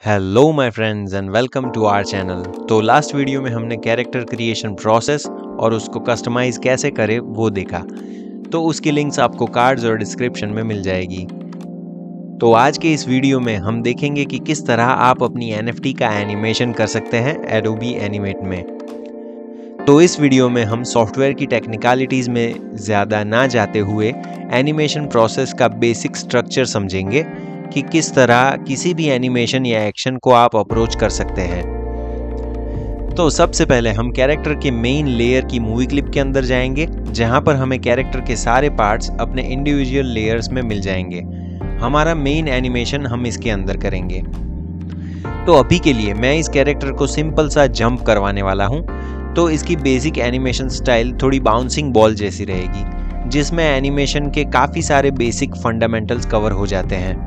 Hello my friends and welcome to our channel. तो last video में हमने character creation process और उसको कस्टमाइज कैसे करें वो देखा। तो उसकी लिंक्स आपको कार्ड्स और डिस्क्रिप्शन में मिल जाएगी। तो आज के इस वीडियो में हम देखेंगे कि किस तरह आप अपनी NFT का एनिमेशन कर सकते हैं एडोबी एनिमेट में। तो इस वीडियो में हम सॉफ्टवेयर की टेक्निकलिटीज़ में ज़्यादा ना जाते हुए एनिमेशन प्रोसेस का बेसिक स्ट्रक्चर समझेंगे कि किस तरह किसी भी एनिमेशन या एक्शन को आप अप्रोच कर सकते हैं। तो सबसे पहले हम कैरेक्टर के मेन लेयर की मूवी क्लिप के अंदर जाएंगे, जहां पर हमें कैरेक्टर के सारे पार्ट्स अपने इंडिविजुअल लेयर्स में मिल जाएंगे। हमारा मेन एनिमेशन हम इसके अंदर करेंगे। तो अभी के लिए मैं इस कैरेक्टर को सिंपल सा जंप करवाने वाला हूं। तो इसकी बेसिक एनिमेशन स्टाइल थोड़ी बाउंसिंग बॉल जैसी रहेगी, जिसमें एनिमेशन के काफ़ी सारे बेसिक फंडामेंटल्स कवर हो जाते हैं।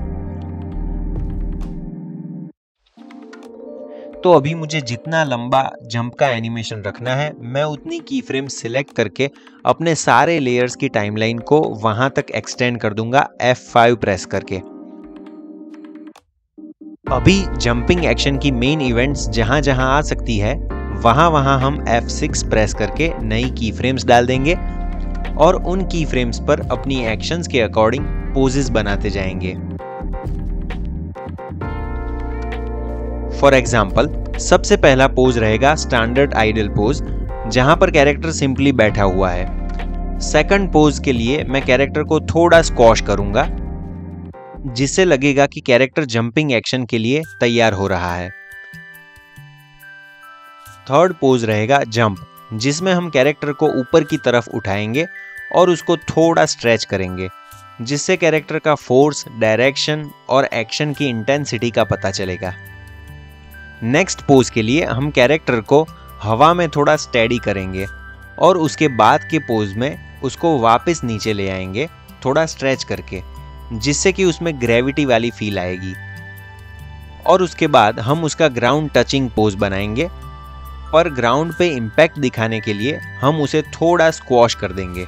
तो अभी मुझे जितना लंबा जंप का एनिमेशन रखना है, मैं उतनी की फ्रेम सिलेक्ट करके अपने सारे लेयर्स की टाइमलाइन को वहां तक एक्सटेंड कर दूंगा F5 प्रेस करके। अभी जंपिंग एक्शन की मेन इवेंट्स जहां जहां आ सकती है, वहां वहां हम F6 प्रेस करके नई की फ्रेम्स डाल देंगे और उन की फ्रेम्स पर अपनी एक्शंस के अकॉर्डिंग पोजेस बनाते जाएंगे। फॉर एग्जाम्पल, सबसे पहला पोज रहेगा स्टैंडर्ड आइडल पोज, जहां पर कैरेक्टर सिंपली बैठा हुआ है। सेकंड पोज के लिए मैं कैरेक्टर को थोड़ा स्क्वॉश करूंगा, जिससे लगेगा कि कैरेक्टर जंपिंग एक्शन के लिए तैयार हो रहा है। थर्ड पोज रहेगा जंप, जिसमें हम कैरेक्टर को ऊपर की तरफ उठाएंगे और उसको थोड़ा स्ट्रेच करेंगे, जिससे कैरेक्टर का फोर्स, डायरेक्शन और एक्शन की इंटेंसिटी का पता चलेगा। नेक्स्ट पोज के लिए हम कैरेक्टर को हवा में थोड़ा स्टेडी करेंगे और उसके बाद के पोज में उसको वापस नीचे ले आएंगे थोड़ा स्ट्रेच करके, जिससे कि उसमें ग्रेविटी वाली फील आएगी। और उसके बाद हम उसका ग्राउंड टचिंग पोज बनाएंगे, पर ग्राउंड पे इम्पैक्ट दिखाने के लिए हम उसे थोड़ा स्क्वॉश कर देंगे।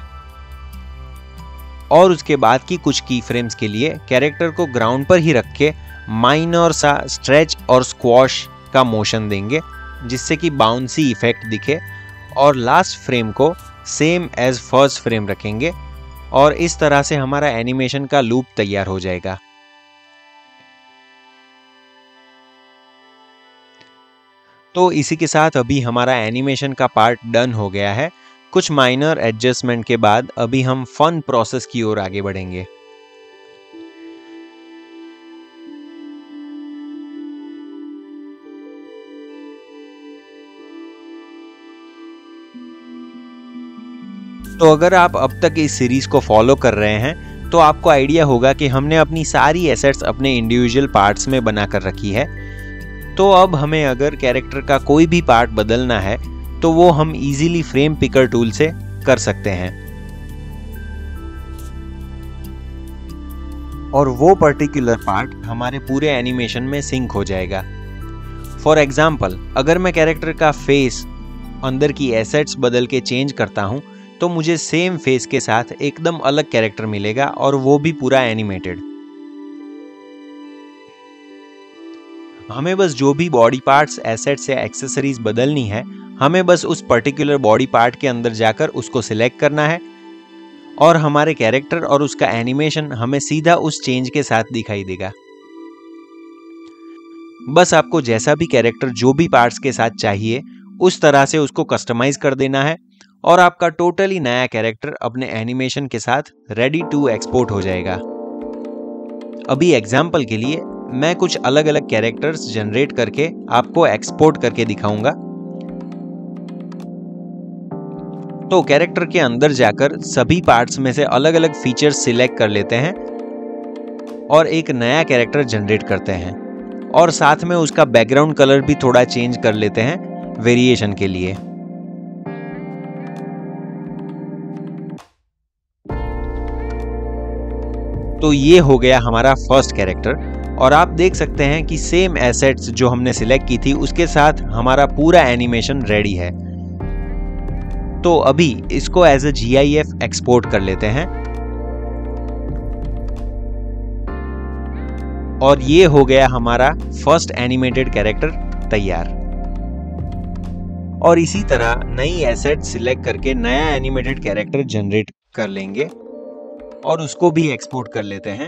और उसके बाद की कुछ की फ्रेम्स के लिए कैरेक्टर को ग्राउंड पर ही रख के माइनर सा स्ट्रेच और स्क्वॉश का मोशन देंगे, जिससे कि बाउंसी इफेक्ट दिखे। और लास्ट फ्रेम को सेम एज फर्स्ट फ्रेम रखेंगे और इस तरह से हमारा एनिमेशन का लूप तैयार हो जाएगा। तो इसी के साथ अभी हमारा एनिमेशन का पार्ट डन हो गया है। कुछ माइनर एडजस्टमेंट के बाद अभी हम फन प्रोसेस की ओर आगे बढ़ेंगे। तो अगर आप अब तक इस सीरीज को फॉलो कर रहे हैं, तो आपको आइडिया होगा कि हमने अपनी सारी एसेट्स अपने इंडिविजुअल पार्ट्स में बना कर रखी है। तो अब हमें अगर कैरेक्टर का कोई भी पार्ट बदलना है, तो वो हम इजीली फ्रेम पिकर टूल से कर सकते हैं और वो पर्टिकुलर पार्ट हमारे पूरे एनिमेशन में सिंक हो जाएगा। फॉर एग्जाम्पल, अगर मैं कैरेक्टर का फेस अंदर की एसेट्स बदल के चेंज करता हूं, तो मुझे सेम फेस के साथ एकदम अलग कैरेक्टर मिलेगा और वो भी पूरा एनिमेटेड। हमें बस जो भी बॉडी पार्ट्स, एसेट्स या एक्सेसरीज बदलनी है, हमें बस उस पर्टिकुलर बॉडी पार्ट के अंदर जाकर उसको सिलेक्ट करना है और हमारे कैरेक्टर और उसका एनिमेशन हमें सीधा उस चेंज के साथ दिखाई देगा। बस आपको जैसा भी कैरेक्टर जो भी पार्ट्स के साथ चाहिए, उस तरह से उसको कस्टमाइज कर देना है और आपका टोटली नया कैरेक्टर अपने एनिमेशन के साथ रेडी टू एक्सपोर्ट हो जाएगा। अभी एग्जाम्पल के लिए मैं कुछ अलग अलग कैरेक्टर्स जनरेट करके आपको एक्सपोर्ट करके दिखाऊंगा। तो कैरेक्टर के अंदर जाकर सभी पार्ट्स में से अलग अलग फीचर्स सिलेक्ट कर लेते हैं और एक नया कैरेक्टर जनरेट करते हैं और साथ में उसका बैकग्राउंड कलर भी थोड़ा चेंज कर लेते हैं वेरिएशन के लिए। तो ये हो गया हमारा फर्स्ट कैरेक्टर और आप देख सकते हैं कि सेम एसेट्स जो हमने सिलेक्ट की थी, उसके साथ हमारा पूरा एनिमेशन रेडी है। तो अभी इसको एज अ GIF एक्सपोर्ट कर लेते हैं और ये हो गया हमारा फर्स्ट एनिमेटेड कैरेक्टर तैयार। और इसी तरह नई एसेट सिलेक्ट करके नया एनिमेटेड कैरेक्टर जनरेट कर लेंगे और उसको भी एक्सपोर्ट कर लेते हैं।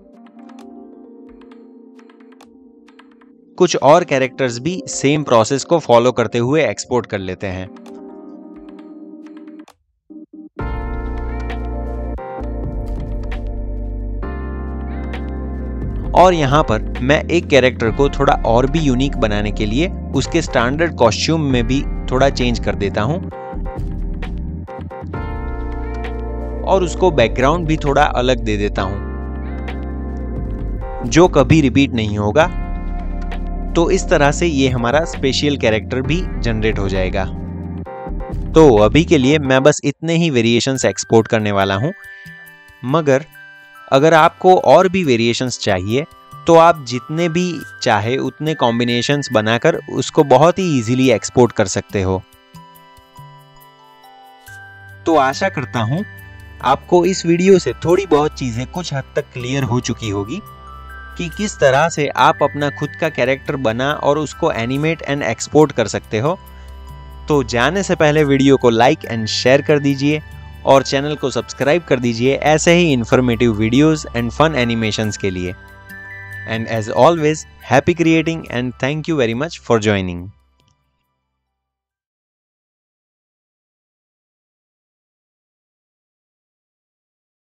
कुछ और कैरेक्टर्स भी सेम प्रोसेस को फॉलो करते हुए एक्सपोर्ट कर लेते हैं। और यहाँ पर मैं एक कैरेक्टर को थोड़ा और भी यूनिक बनाने के लिए उसके स्टैंडर्ड कॉस्ट्यूम में भी थोड़ा चेंज कर देता हूं और उसको बैकग्राउंड भी थोड़ा अलग दे देता हूं जो कभी रिपीट नहीं होगा। तो इस तरह से ये हमारा स्पेशल कैरेक्टर भी जनरेट हो जाएगा। तो अभी के लिए मैं बस इतने ही वेरिएशंस एक्सपोर्ट करने वाला हूं, मगर अगर आपको और भी वेरिएशंस चाहिए तो आप जितने भी चाहे उतने कॉम्बिनेशंस बनाकर उसको बहुत ही इजीली एक्सपोर्ट कर सकते हो। तो आशा करता हूं आपको इस वीडियो से थोड़ी बहुत चीजें कुछ हद तक क्लियर हो चुकी होगी कि किस तरह से आप अपना खुद का कैरेक्टर बना और उसको एनिमेट एंड एक्सपोर्ट कर सकते हो। तो जाने से पहले वीडियो को लाइक एंड शेयर कर दीजिए और चैनल को सब्सक्राइब कर दीजिए ऐसे ही informative videos and fun animations के लिए। And as always, happy creating and thank you very much for joining.